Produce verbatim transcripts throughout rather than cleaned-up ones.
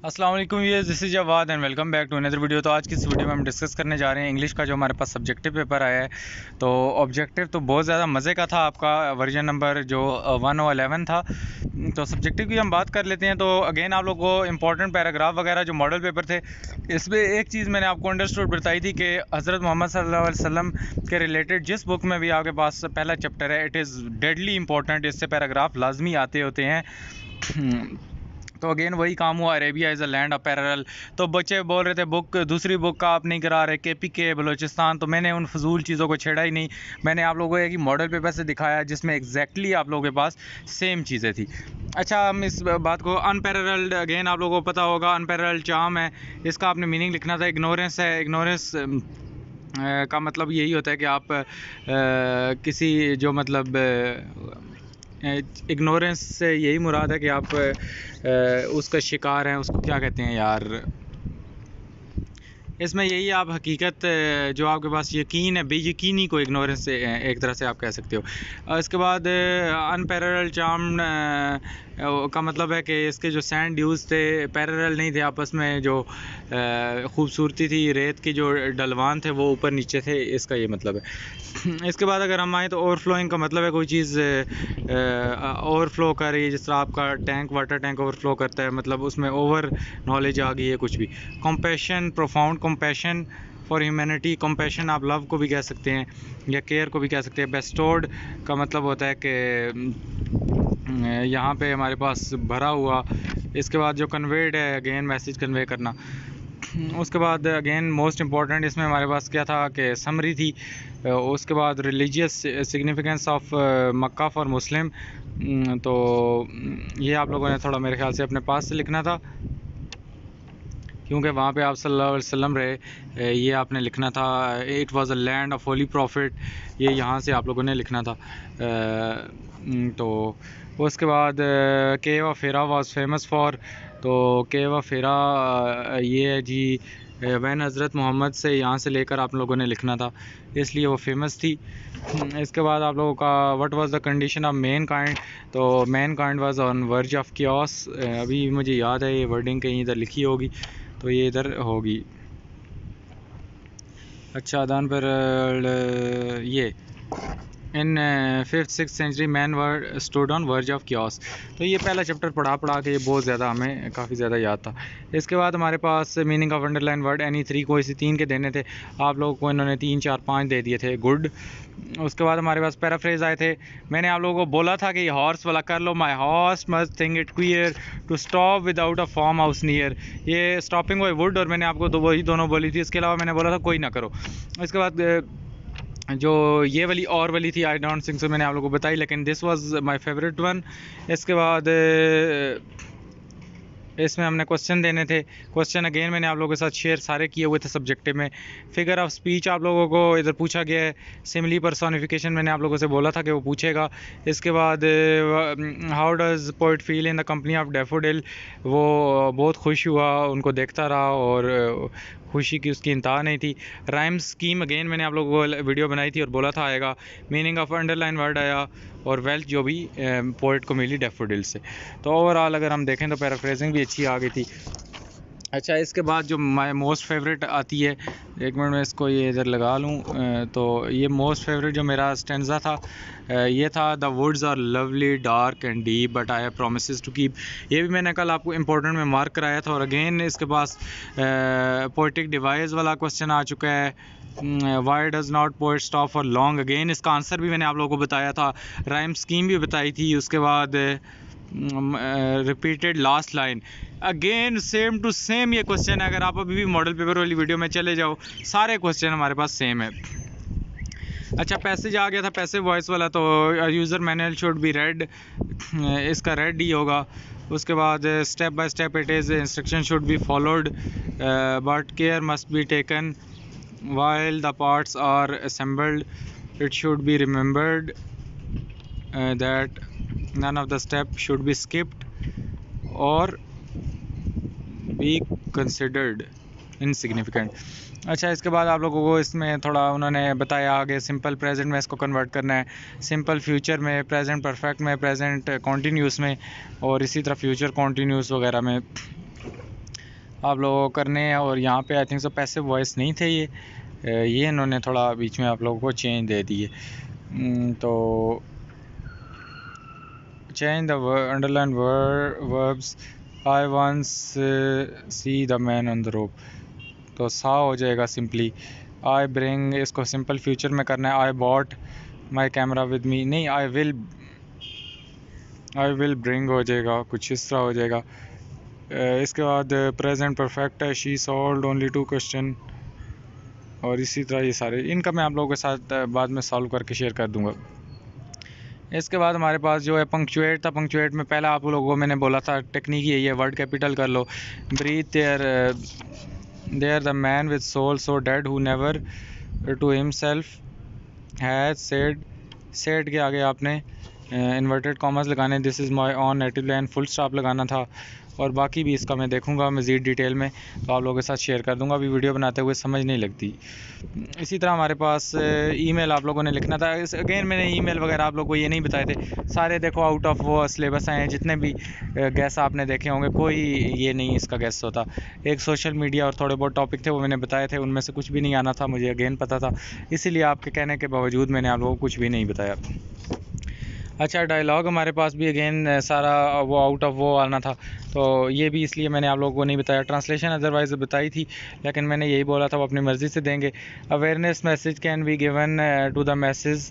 अस्सलाम वालेकुम, ये this is Jawad and welcome back to another video. तो आज की इस वीडियो में हम डिस्कस करने जा रहे हैं इंग्लिश का जो हमारे पास सब्जेक्टिव पेपर आया है। तो ऑब्जेक्टिव तो बहुत ज़्यादा मज़े का था, आपका वर्जन नंबर जो वन और एलेवन था। तो सब्जेक्टिव की हम बात कर लेते हैं। तो अगेन आप लोग को इंपॉर्टेंट पैराग्राफ वगैरह जो मॉडल पेपर थे, इसमें एक चीज़ मैंने आपको अंडरस्टूड बताई थी कि हज़रत मोहम्मद सल्लल्लाहु अलैहि वसल्लम के रिलेटेड जिस बुक में भी आपके पास पहला चैप्टर है, इट इज़ डेडली इंपॉर्टेंट, इससे पैराग्राफ लाजमी आते होते हैं। तो अगेन वही काम हुआ, Arabia is a land of parallel. तो बच्चे बोल रहे थे बुक दूसरी बुक का आप नहीं करा रहे, के पी के बलोचिस्तान। तो मैंने उन फजूल चीज़ों को छेड़ा ही नहीं। मैंने आप लोगों को एक ही मॉडल पेपर से दिखाया जिसमें एग्जैक्टली आप लोगों के पास सेम चीज़ें थी। अच्छा, हम इस बात को अनपैरेलल्ड, अगेन आप लोगों को पता होगा अनपैरेलल्ड चार्म है, इसका आपने मीनिंग लिखना था। इग्नोरेंस है, इग्नोरेंस का मतलब यही होता है कि आप आ, किसी जो मतलब इग्नोरेंस से यही मुराद है कि आप आ, उसका शिकार हैं, उसको क्या कहते हैं यार, इसमें यही आप हकीकत जो आपके पास यकीन है, बेयकीनी को इग्नोरेंस से एक तरह से आप कह सकते हो। इसके बाद अनपैरेलल चार्म का मतलब है कि इसके जो सैंड ड्यूज थे पैरेलल नहीं थे आपस में, जो खूबसूरती थी रेत की, जो डलवान थे वो ऊपर नीचे थे, इसका ये मतलब है। इसके बाद अगर हम आए तो ओवरफ्लोइंग का मतलब है कोई चीज़ ओवरफ्लो कर रही है, जिस तरह आपका टैंक, वाटर टैंक ओवरफ्लो करता है, मतलब उसमें ओवर नॉलेज आ गई है कुछ भी। Compassion, profound compassion for humanity, compassion आप लव को भी कह सकते हैं या केयर को भी कह सकते हैं। बेस्टोर्ड का मतलब होता है कि यहाँ पे हमारे पास भरा हुआ। इसके बाद जो कन्वेड है, अगेन मैसेज कन्वे करना। उसके बाद अगेन मोस्ट इम्पॉर्टेंट इसमें हमारे पास क्या था कि समरी थी। उसके बाद religious significance of Mecca for Muslim. तो ये आप लोगों ने थोड़ा मेरे ख्याल से अपने पास से लिखना था, क्योंकि वहाँ पे आप सल्लल्लाहु अलैहि वसल्लम रहे, ये आपने लिखना था। It was a land of holy prophet, ये यहाँ से आप लोगों ने लिखना था। तो उसके बाद cave of Hira was famous for, तो केव ऑफ हिरा ये है जी, वैन हज़रत मोहम्मद से यहाँ से लेकर आप लोगों ने लिखना था, इसलिए वो फेमस थी। इसके बाद आप लोगों का what was the condition of mankind, तो mankind was on verge of chaos. अभी मुझे याद है ये वर्डिंग कहीं इधर लिखी होगी, तो ये इधर होगी। अच्छा, दान पर ये in fifth six century man were stood on verge of chaos. तो ये पहला चैप्टर पढ़ा पढ़ा के ये बहुत ज़्यादा हमें काफ़ी ज़्यादा याद था। इसके बाद हमारे पास meaning of underline word any three, को इसी तीन के देने थे आप लोगों को, इन्होंने तीन चार पाँच दे दिए थे, गुड। उसके बाद हमारे पास पैराफ्रेज आए थे। मैंने आप लोगों को बोला था कि ये हॉर्स वाला कर लो, my horse must think it queer to stop without a farmhouse near. ये स्टॉपिंग बाय वुड, और मैंने आपको दो वही दोनों बोली थी। इसके अलावा मैंने बोला था कोई ना करो। इसके बाद जो ये वाली और वाली थी, आई डोंट थिंक सो, मैंने आप लोगों को बताई, लेकिन this was my favourite one. इसके बाद इसमें हमने क्वेश्चन देने थे। क्वेश्चन अगेन मैंने आप लोगों के साथ शेयर सारे किए हुए थे सब्जेक्टिव में। फिगर ऑफ स्पीच आप लोगों को इधर पूछा गया है। सिमिली पर्सोनिफिकेशन मैंने आप लोगों से बोला था कि वो पूछेगा। इसके बाद how does poet feel in the company of daffodil, वो बहुत खुश हुआ उनको देखता रहा और खुशी की उसकी इंतहा नहीं थी। राइम स्कीम अगेन मैंने आप लोगों को वीडियो बनाई थी और बोला था आएगा। मीनिंग ऑफ अंडरलाइन वर्ड आया, और वेल्थ जो भी पोइट को मिली डैफोडिल से। तो ओवरऑल अगर हम देखें तो पैराफ्रेजिंग भी अच्छी आ गई थी। अच्छा, इसके बाद जो माय मोस्ट फेवरेट आती है, एक मिनट में इसको ये इधर लगा लूँ, तो ये मोस्ट फेवरेट जो मेरा स्टेंजा था ये था, the woods are lovely dark and deep but I have promises to keep. ये भी मैंने कल आपको इंपॉर्टेंट में मार्क कराया था। और अगेन इसके पास पोइटिक डिवाइस वाला क्वेश्चन आ चुका है, why does not poet stop for long. Again इसका आंसर भी मैंने आप लोगों को बताया था, राइम स्कीम भी बताई थी। उसके बाद repeated last line, again same to same ये क्वेश्चन है। अगर आप अभी भी मॉडल पेपर वाली वीडियो में चले जाओ, सारे क्वेश्चन हमारे पास सेम है। अच्छा, पैसेज आ गया था, पैसिव वॉइस वाला, तो user manual should be read, इसका रेड ही होगा। उसके बाद step by step it is, instruction should be followed but care must be taken while the parts are assembled. It should be remembered uh, that none of the steps should be skipped or be considered insignificant. अच्छा, इसके बाद आप लोगों को इसमें थोड़ा उन्होंने बताया आगे, सिंपल प्रेजेंट में इसको कन्वर्ट करना है, सिंपल फ्यूचर में, प्रेजेंट परफेक्ट में, प्रेजेंट कॉन्टीन्यूस में, और इसी तरह फ्यूचर कॉन्टीन्यूस वगैरह में। आप लोगों को करने हैं। और यहाँ पे I think so passive voice नहीं थे ये ये इन्होंने थोड़ा बीच में आप लोगों को चेंज दे दिए। तो change the underline verbs I once see the man on the rope, तो सा हो जाएगा सिंपली। आई ब्रिंग, इसको सिंपल फ्यूचर में करना है। I bought my camera with me, नहीं I will I will bring हो जाएगा, कुछ इस तरह हो जाएगा। इसके बाद प्रेजेंट परफेक्ट है, she solved only two question, और इसी तरह ये सारे इनका मैं आप लोगों के साथ बाद में सॉल्व करके शेयर कर दूंगा। इसके बाद हमारे पास जो है पंक्चुएट था। पंक्चुएट में पहला आप लोगों को मैंने बोला था टेक्निक यही है, वर्ड कैपिटल कर लो। Breathe there there the man with soul so dead who never to himself has said, said के आगे आपने इन्वर्टेड कॉमर्स लगाने, this is my own native land, full stop लगाना था। और बाकी भी इसका मैं देखूंगा मज़ीद डिटेल में, तो आप लोगों के साथ शेयर कर दूंगा। अभी वीडियो बनाते हुए समझ नहीं लगती। इसी तरह हमारे पास ईमेल आप लोगों ने लिखना था। इस अगेन मैंने ईमेल वगैरह आप लोगों को ये नहीं बताए थे, सारे देखो आउट ऑफ वो सिलेबस आए हैं। जितने भी गैस आपने देखे होंगे कोई ये नहीं इसका गैस होता। एक सोशल मीडिया और थोड़े बहुत टॉपिक थे वो मैंने बताए थे, उनमें से कुछ भी नहीं आना था, मुझे अगेन पता था, इसीलिए आपके कहने के बावजूद मैंने आप लोगों को कुछ भी नहीं बताया। अच्छा, डायलॉग हमारे पास भी अगेन सारा वो आउट ऑफ वो आना था, तो ये भी इसलिए मैंने आप लोगों को नहीं बताया। ट्रांसलेशन अदरवाइज बताई थी, लेकिन मैंने यही बोला था वो अपनी मर्ज़ी से देंगे। Awareness message can be given to the message.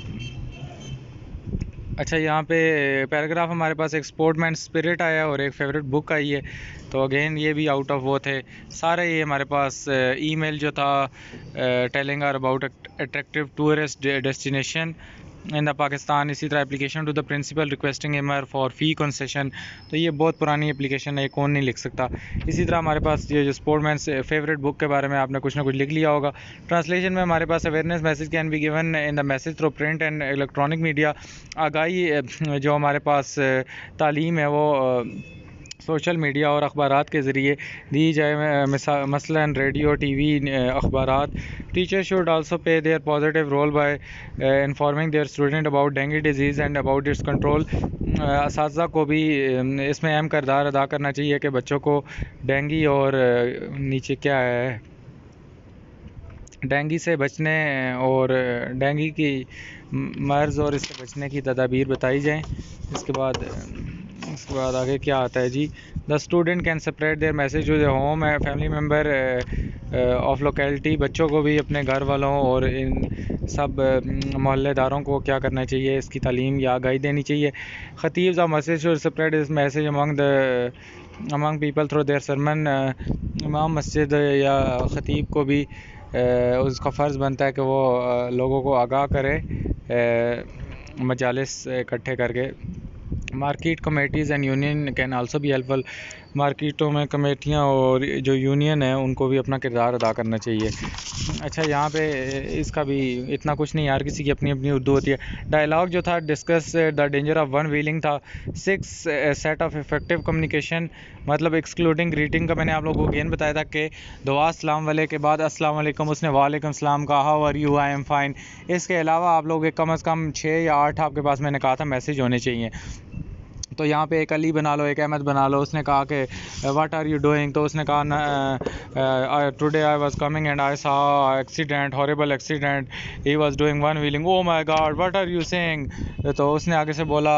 अच्छा, यहाँ पे पैराग्राफ हमारे पास एक स्पोर्टमैन स्पिरिट आया और एक फेवरेट बुक आई है, तो अगेन ये भी आउट ऑफ वो थे सारे। ये हमारे पास ईमेल जो था telling are about attractive tourist destination in the Pakistan, इसी तरह application to the principal requesting MR for fee concession, तो ये बहुत पुरानी एप्लीकेशन है, ये कौन नहीं लिख सकता। इसी तरह हमारे पास ये जो स्पोर्टमैन फेवरेट बुक के बारे में आपने कुछ ना कुछ लिख लिया होगा। ट्रांसलेशन में हमारे पास awareness message can be given in the message through print and electronic media. आगाही जो हमारे पास तालीम है वो सोशल मीडिया और अखबारात के ज़रिए दी जाए, मसलन रेडियो, टीवी, अखबारात। Teacher should also pay their positive role by informing their student about dengue disease and about its control. असातिज़ा को भी इसमें अहम किरदार अदा करना चाहिए कि बच्चों को डेंगू और नीचे क्या है डेंगू से बचने और डेंगू की मर्ज़ और इससे बचने की तदाबीर बताई जाएँ। इसके बाद इसके बाद आगे क्या आता है जी, the student can separate their message to the home family member of locality. बच्चों को भी अपने घर वालों और इन सब मोहल्लेदारों को क्या करना चाहिए, इसकी तालीम या आगाही देनी चाहिए। खतीब the message should separate this message among the among people through their sermon. इमाम मस्जिद या खतीब को भी uh, उसका फ़र्ज़ बनता है कि वो uh, लोगों को आगाह करे uh, मजालिस इकट्ठे करके। Market committees and union can also be helpful. मार्केटों में कमेटियाँ और जो यूनियन है उनको भी अपना किरदार अदा करना चाहिए। अच्छा, यहाँ पे इसका भी इतना कुछ नहीं, यार किसी की अपनी अपनी उर्दू होती है। डायलॉग जो था discuss the danger of one wheeling था। Six set of effective communication, मतलब एक्सक्लूडिंग ग्रीटिंग का मैंने आप लोगों को अगेन बताया था कि दुआ सलाम वाले के बाद अस्सलाम वालेकुम, उसने वालेकुम सलाम कहा, how are you, I am fine. इसके अलावा आप लोग कम अज़ कम छः या आठ आपके पास मैंने कहा था मैसेज होने चाहिए। तो यहाँ पे एक अली बना लो, एक अहमद बना लो। उसने कहा कि व्हाट आर यू डूइंग, तो उसने कहा today I was coming and I saw accident, horrible accident, he was doing one wheeling, oh my God what are you saying. तो उसने आगे से बोला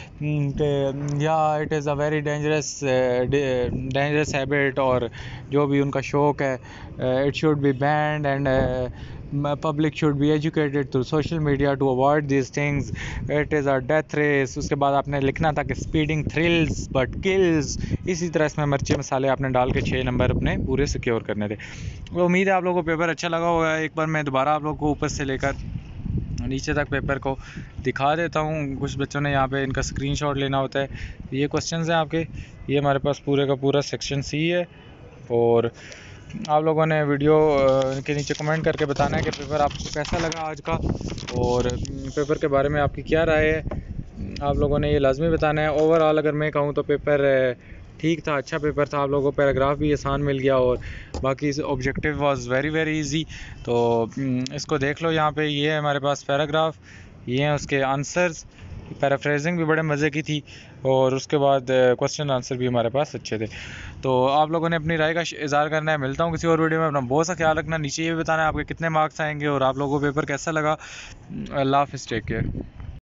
कि yeah it is a very dangerous dangerous habit, और जो भी उनका शौक़ है, it should be banned and public should be educated through social media to avoid these things, it is a death race। उसके बाद आपने लिखना था कि speeding thrills but kills। इसी तरह इसमें मिर्ची मसाले आपने डाल के छः नंबर अपने पूरे सिक्योर करने थे। तो उम्मीद है आप लोगों को पेपर अच्छा लगा होगा। एक बार मैं दोबारा आप लोगों को ऊपर से लेकर नीचे तक पेपर को दिखा देता हूँ। कुछ बच्चों ने यहाँ पे इनका स्क्रीनशॉट लेना होता है। ये क्वेश्चंस हैं आपके, ये हमारे पास पूरे का पूरा सेक्शन सी है, और आप लोगों ने वीडियो के नीचे कमेंट करके बताना है कि पेपर आपको कैसा लगा आज का, और पेपर के बारे में आपकी क्या राय है, आप लोगों ने ये लाजमी बताना है। ओवरऑल अगर मैं कहूँ तो पेपर ठीक था, अच्छा पेपर था। आप लोगों को पैराग्राफ भी आसान मिल गया और बाकी objective was very very easy. तो इसको देख लो, यहाँ पे ये है हमारे पास पैराग्राफ, ये हैं उसके आंसर्स, पैराफ्रेजिंग भी बड़े मज़े की थी और उसके बाद क्वेश्चन आंसर भी हमारे पास अच्छे थे। तो आप लोगों ने अपनी राय का इज़हार करना है। मिलता हूँ किसी और वीडियो में। अपना बहुत सा ख्याल रखना। नीचे ये भी बताना है आपके कितने मार्क्स आएंगे और आप लोगों को पेपर कैसा लगा। अल्लाह हाफ़िज़, टेक केयर।